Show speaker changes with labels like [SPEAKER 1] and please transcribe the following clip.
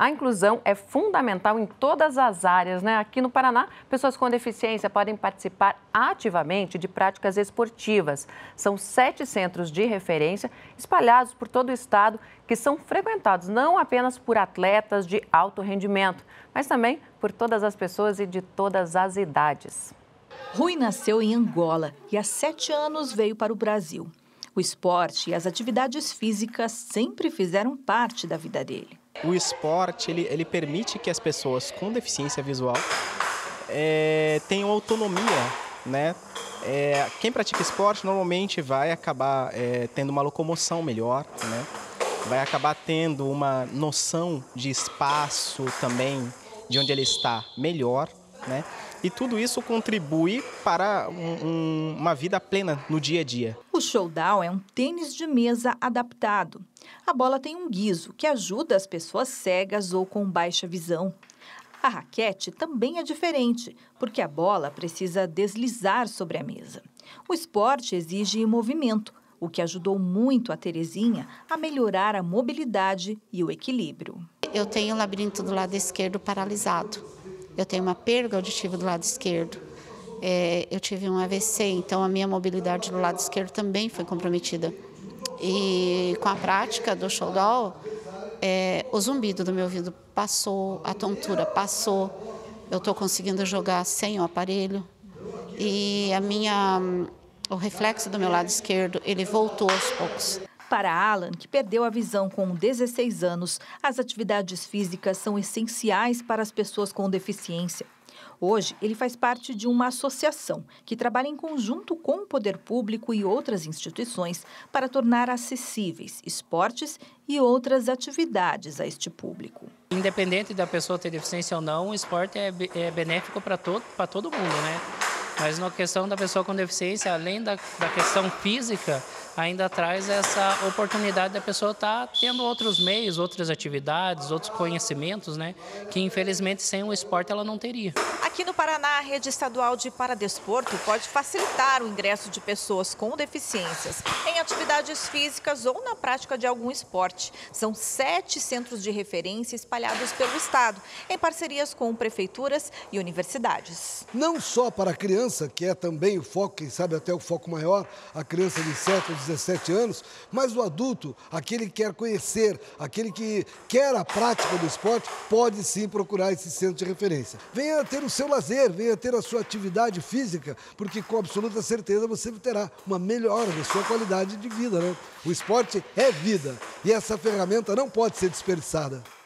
[SPEAKER 1] A inclusão é fundamental em todas as áreas, né? Aqui no Paraná, pessoas com deficiência podem participar ativamente de práticas esportivas. São 7 centros de referência espalhados por todo o estado que são frequentados não apenas por atletas de alto rendimento, mas também por todas as pessoas e de todas as idades.
[SPEAKER 2] Rui nasceu em Angola e há 7 anos veio para o Brasil. O esporte e as atividades físicas sempre fizeram parte da vida dele.
[SPEAKER 3] O esporte ele permite que as pessoas com deficiência visual tenham autonomia, né? Quem pratica esporte normalmente vai acabar tendo uma locomoção melhor, né? Vai acabar tendo uma noção de espaço também, de onde ele está melhor, né? E tudo isso contribui para uma vida plena no dia a dia.
[SPEAKER 2] O showdown é um tênis de mesa adaptado. A bola tem um guiso que ajuda as pessoas cegas ou com baixa visão. A raquete também é diferente, porque a bola precisa deslizar sobre a mesa. O esporte exige movimento, o que ajudou muito a Terezinha a melhorar a mobilidade e o equilíbrio.
[SPEAKER 4] Eu tenho o labirinto do lado esquerdo paralisado. Eu tenho uma perda auditiva do lado esquerdo. Eu tive um AVC, então a minha mobilidade do lado esquerdo também foi comprometida. E com a prática do showdown, o zumbido do meu ouvido passou, a tontura passou. Eu estou conseguindo jogar sem o aparelho. E o reflexo do meu lado esquerdo, ele voltou aos poucos.
[SPEAKER 2] Para Alan, que perdeu a visão com 16 anos, as atividades físicas são essenciais para as pessoas com deficiência. Hoje, ele faz parte de uma associação que trabalha em conjunto com o poder público e outras instituições para tornar acessíveis esportes e outras atividades a este público.
[SPEAKER 5] Independente da pessoa ter deficiência ou não, o esporte é benéfico para todo mundo, né? Mas na questão da pessoa com deficiência, além da questão física, ainda traz essa oportunidade da pessoa estar tendo outros meios, outras atividades, outros conhecimentos, né? Que infelizmente sem o esporte ela não teria.
[SPEAKER 6] Aqui no Paraná, a Rede Estadual de Paradesporto pode facilitar o ingresso de pessoas com deficiências em atividades físicas ou na prática de algum esporte. São 7 centros de referência espalhados pelo estado, em parcerias com prefeituras e universidades.
[SPEAKER 7] Não só para a criança, que é também o foco, quem sabe até o foco maior, a criança de 7 ou 17 anos, mas o adulto, aquele que quer conhecer, aquele que quer a prática do esporte, pode sim procurar esse centro de referência. Venha ter o seu lazer, venha ter a sua atividade física, porque com absoluta certeza você terá uma melhora da sua qualidade de vida, né? O esporte é vida e essa ferramenta não pode ser desperdiçada.